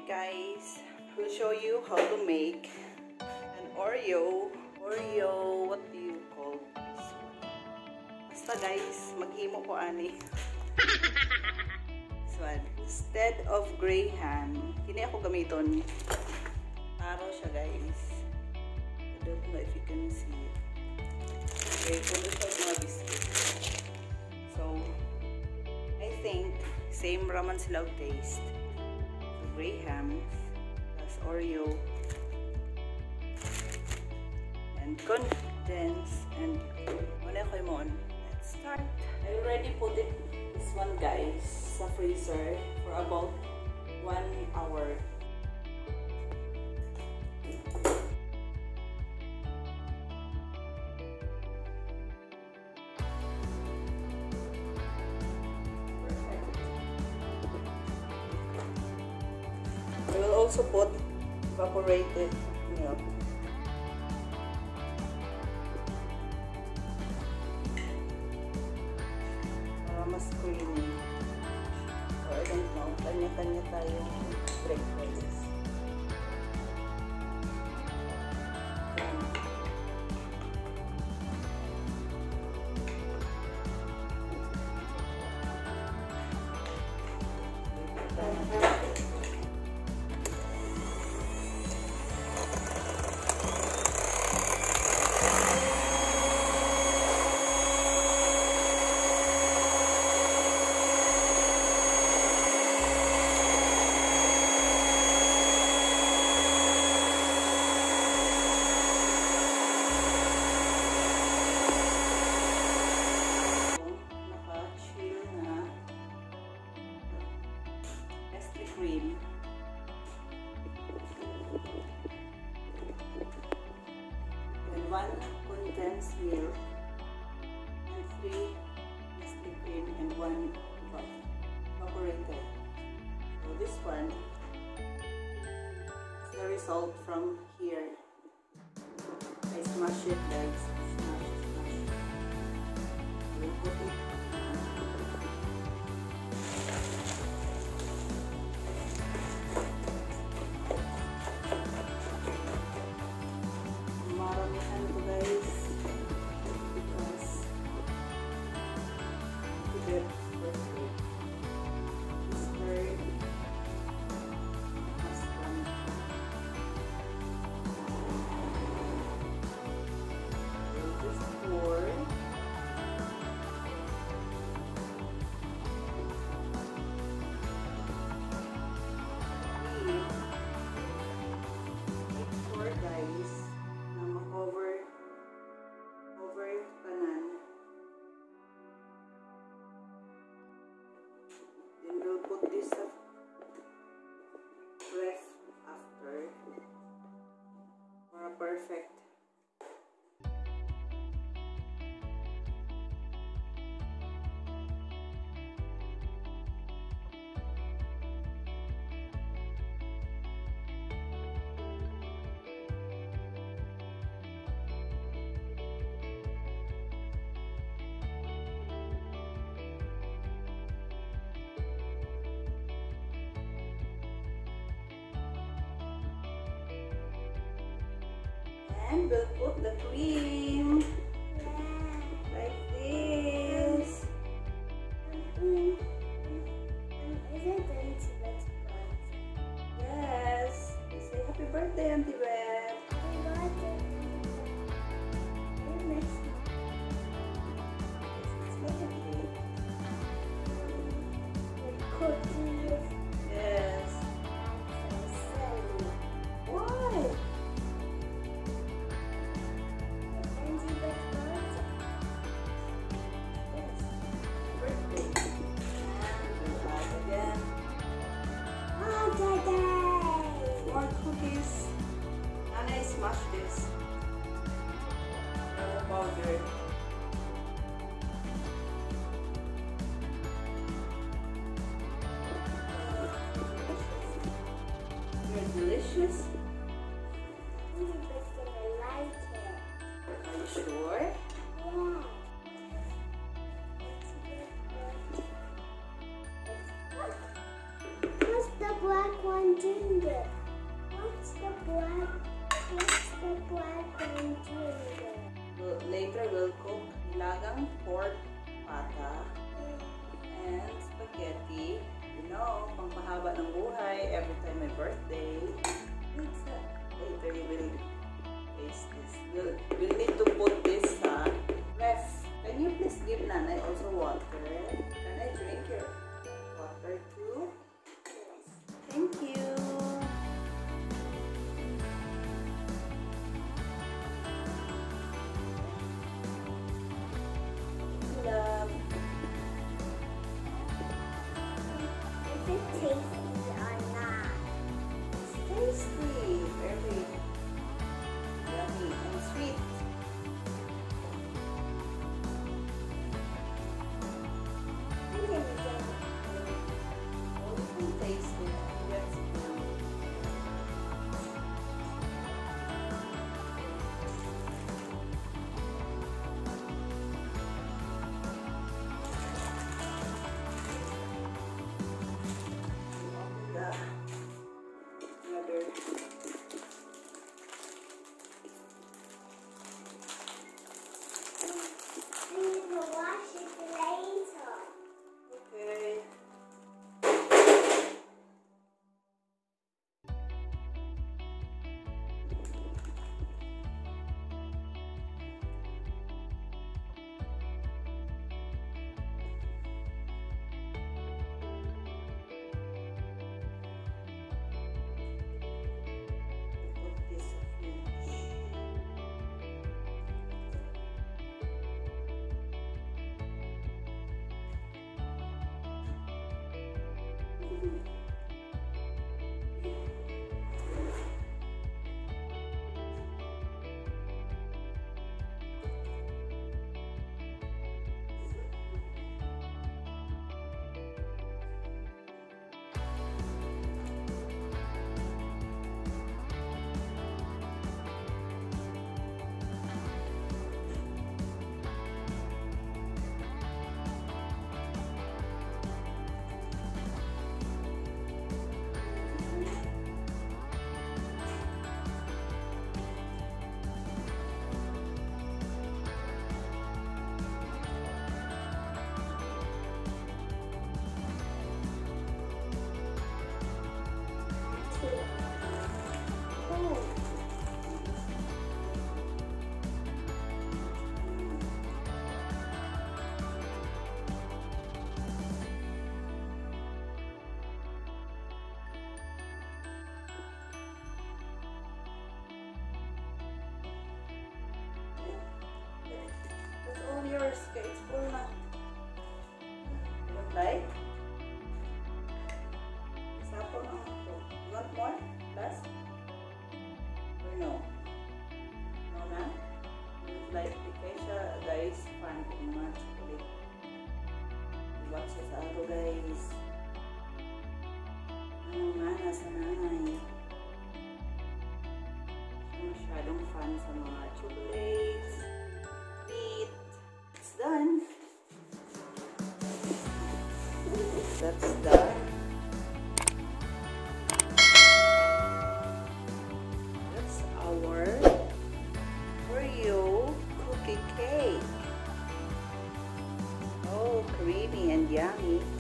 guys, we'll show you how to make an Oreo, what do you call this one? Basta guys, maghimo ko ani. This one, instead of gray ham, kini ako gamiton. Taro siya guys. I don't know if you can see it. Okay, puno siya mga biscuit. So, I think same raman sila ang taste. So, gray ham, plus Oreo, and condense, and wala ko mo on. Let's start. I already put it, this one guys, sa freezer for about 1 hour. I will also put evaporated milk. Para mas creamy. So I don't know, kanya-kanya tayong breakfast. Cream. And 1 condensed milk, and 3 Nestle cream, and 1 evaporated. So this one is the result from here. I smash it guys. Smash. We'll put it. We'll put this rest after for a perfect. And we'll put the cream like this. Is it Auntie Beth's birthday? Yes. We say happy birthday, Auntie Beth. Happy birthday. It's like a cake. With cookies. Yes. I'm so silly. Why? Auntie Beth's birthday. Yes. Birthday. And we'll add again Birthday! more cookies. And I smash this. Yellow powder. They're delicious. Auntie Beth's gonna like it. Are you sure? Yeah. What's the black one doing? Later we'll cook nilagang pork pata and spaghetti. You know, pangpahaba ng buhay every time my birthday. Later you will taste this. We'll need to put this sa ref. Can you please give Nanay also water? Can I drink your water too? Yes. Thank you. Love. Is it tasty or not? It's tasty. Very yummy and sweet. I didn't get it. Oh, you can taste it. Yes. Another. We need to wash it later. Okay. Put this a few. That's all yours. Okay, it's full na. You don't like? Sapo na ako. You want more? Last? Or no? No na? You don't like? Kaya siya, guys, fan ko ng mga chocolate. Iwag siya sa ako, guys. Ano nga, nasa nanay. Masyadong fan sa mga chocolates. Sweet. It's done. That's done. That's our Oreo cookie cake. Oh, creamy and yummy.